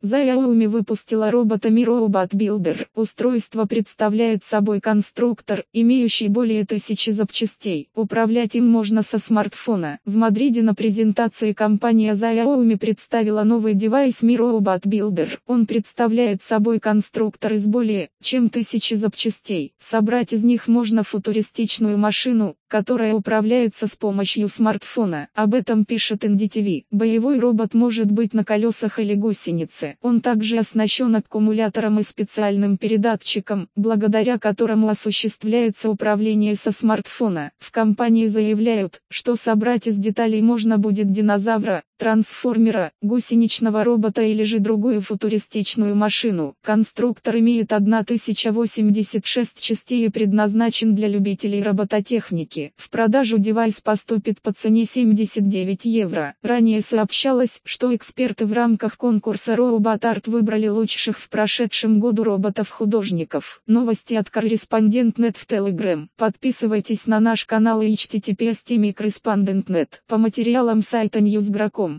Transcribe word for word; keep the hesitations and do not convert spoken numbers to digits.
Xiaomi выпустила робота Mi Robot Builder. Устройство представляет собой конструктор, имеющий более тысячи запчастей. Управлять им можно со смартфона. В Мадриде на презентации компания Xiaomi представила новый девайс Mi Robot Builder. Он представляет собой конструктор из более чем тысячи запчастей. Собрать из них можно футуристичную машину, которая управляется с помощью смартфона. Об этом пишет эн ди ти ви. Боевой робот может быть на колесах или гусенице. Он также оснащен аккумулятором и специальным передатчиком, благодаря которому осуществляется управление со смартфона. В компании заявляют, что собрать из деталей можно будет динозавра, трансформера, гусеничного робота или же другую футуристичную машину. Конструктор имеет тысячу восемьдесят шесть частей и предназначен для любителей робототехники. В продажу девайс поступит по цене семьдесят девять евро. Ранее сообщалось, что эксперты в рамках конкурса Robot Art выбрали лучших в прошедшем году роботов-художников. Новости от Корреспондент точка нет в Telegram. Подписывайтесь на наш канал и эйч ти ти пи эс точка корреспондент точка нет. По материалам сайта ньюс точка гром.